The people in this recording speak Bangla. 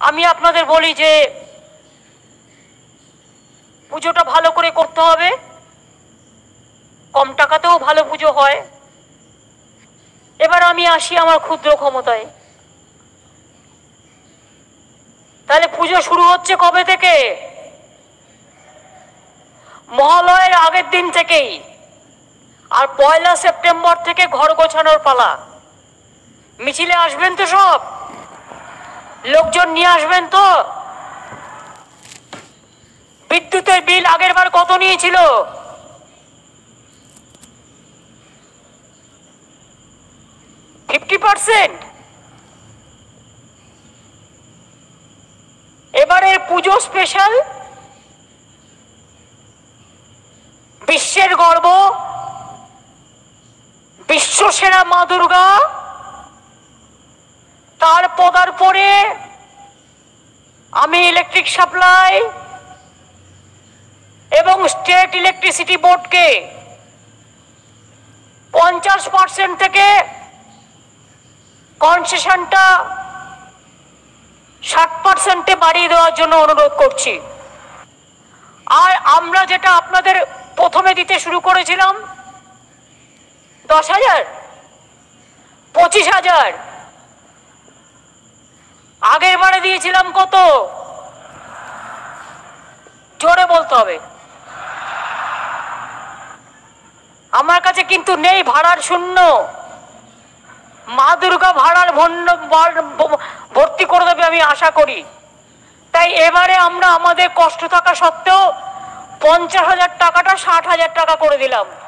আমি আপনাদের বলি যে পুজোটা ভালো করে করতে হবে, কম টাকাতেও ভালো পুজো হয়। এবার আমি আসি আমার ক্ষুদ্র ক্ষমতায়। তাহলে পুজো শুরু হচ্ছে কবে থেকে? মহালয়ের আগের দিন থেকেই। আর 1 সেপ্টেম্বর থেকে ঘর গোছানোর পালা। মিছিলে আসবেন তো? সব লোকজন নিয়ে আসবেন তো? বিদ্যুতের বিল আগের বার কত নিয়েছিল? 50%। এবারে পুজো স্পেশাল, বিশ্বের গর্ব, বিশ্বসেরা মা দুর্গা, তার পদার্পণে আমি ইলেকট্রিক সাপ্লাই এবং স্টেট ইলেকট্রিসিটি বোর্ডকে 50% থেকে কনসেশনটা 60%-এ বাড়িয়ে দেওয়ার জন্য অনুরোধ করছি। আর আমরা যেটা আপনাদের প্রথমে দিতে শুরু করেছিলাম 10,000, 25,000, আগের বারে দিয়েছিলাম কত? জোরে বলতে হবে। আমার কাছে কিন্তু নেই ভাড়ার শূন্য। মা দুর্গা ভাড়ার ভর্তি করে দেবে আমি আশা করি। তাই এবারে আমরা আমাদের কষ্ট থাকা সত্ত্বেও 50,000 টাকাটা 60,000 টাকা করে দিলাম।